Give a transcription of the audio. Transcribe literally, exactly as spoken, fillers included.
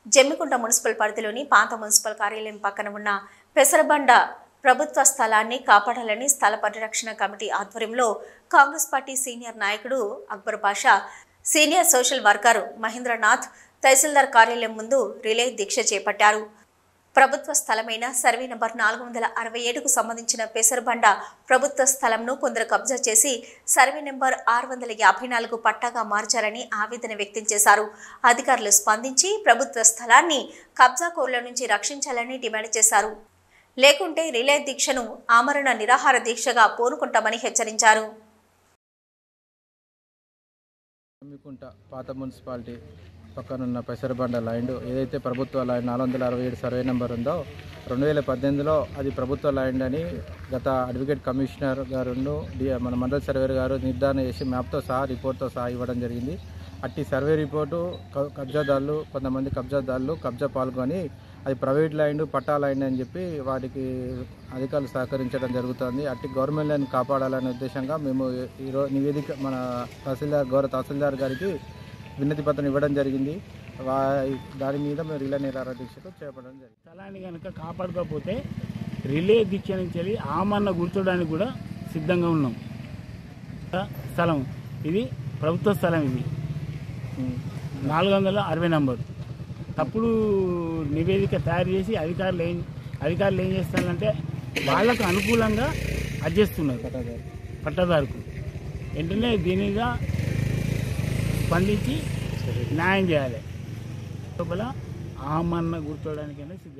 Jammikunta municipal పరిధిలోని పాత municipal కార్యాలయం పక్కన ఉన్న పెసరబండ ప్రభుత్వ స్థలాన్ని కాపాడాలని స్థల పరిరక్షణ కమిటీ ఆధ్వర్యంలో కాంగ్రెస్ పార్టీ సీనియర్ నాయకుడు Akbar Pasha, senior social worker Mahendranath tahsildar కార్యాలయం ముందు రిలే దీక్ష చేపట్టారు. ప్రభుత్వ స్థలమైన సర్వే నంబర్ నాలుగు వందల అరవై ఏడుకు సంబంధించిన పెసరబండ ప్రభుత్వ స్థలంను కొందరు కబ్జా చేసి సర్వే నెంబర్ ఆరు వందల యాభై నాలుగు పట్టాగా మార్చారని ఆవేదన వ్యక్తం చేశారు. అధికారులు స్పందించి ప్రభుత్వ స్థలాన్ని కబ్జాకోర్ల నుంచి రక్షించాలని డిమాండ్ చేశారు. లేకుంటే రిలే దీక్షను ఆమరణ నిరాహార దీక్షగా పూనుకుంటామని హెచ్చరించారు. పాత మున్సిపాలిటీ పక్కనున్న పెసరబండ ల్యాండ్ ఏదైతే ప్రభుత్వ ల్యాండ్ నాలుగు వందల అరవై ఏడు సర్వే నెంబర్ ఉందో రెండు వేల పద్దెనిమిదిలో అది ప్రభుత్వ ల్యాండ్ అని గత అడ్వకేట్ కమిషనర్ గారు మన మండల సర్వేర్ గారు నిర్ధారణ చేసి మ్యాప్తో సహా రిపోర్ట్తో సహా ఇవ్వడం జరిగింది. అట్టి సర్వే రిపోర్టు కబ్జాదారులు కొంతమంది కబ్జాదారులు కబ్జా పాల్గొని అది ప్రైవేట్ ల్యాండ్ పట్టా ల్యాండ్ అని చెప్పి వాటికి అధికారులు సహకరించడం జరుగుతుంది. అట్టి గవర్నమెంట్ ల్యాండ్ కాపాడాలనే ఉద్దేశంగా మేము ఈరోజు నివేదిక మన తహసీల్దార్ గౌరవ తహసీల్దార్ గారికి వినతి పత్రం ఇవ్వడం జరిగింది. దాని మీద మేము రిలే నిరాహార దీక్షకు చేపట్టడం జరిగింది. స్థలాన్ని కనుక కాపాడకపోతే రిలే దీక్ష నుంచి వెళ్ళి ఆమరణ కూర్చోడానికి కూడా సిద్ధంగా ఉన్నాం. స్థలం ఇది ప్రభుత్వ స్థలం, ఇది నాలుగు వందల అరవై నంబరు తప్పుడు నివేదిక తయారు చేసి అధికారులు ఏం అధికారులు ఏం చేస్తారంటే వాళ్ళకు అనుకూలంగా అడ్జేస్తున్నారు పట్టదారు పట్టదారుకు వెంటనే దీనిగా స్పందించి న్యాయం చేయాలి. లోపల ఆమరణ కూర్చోవడానికైనా సిద్ధం.